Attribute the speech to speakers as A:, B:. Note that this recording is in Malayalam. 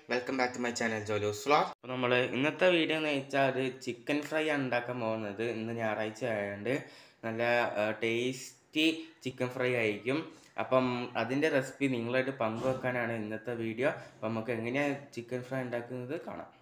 A: Welcome back to my channel ജോലൂസ് വ്ളോഗ്. അപ്പോൾ നമ്മൾ ഇന്നത്തെ വീഡിയോ എന്ന് വെച്ചാൽ ഒരു ചിക്കൻ ഫ്രൈ ആണ് ഉണ്ടാക്കാൻ പോകുന്നത്. ഇന്ന് ഞായറാഴ്ച ആയതുകൊണ്ട് നല്ല ടേസ്റ്റി ചിക്കൻ ഫ്രൈ ആയിരിക്കും. അപ്പം അതിൻ്റെ റെസിപ്പി നിങ്ങളായിട്ട് പങ്കുവെക്കാനാണ് ഇന്നത്തെ വീഡിയോ. അപ്പം നമുക്ക് എങ്ങനെയാണ് ചിക്കൻ ഫ്രൈ ഉണ്ടാക്കുന്നത് കാണാം.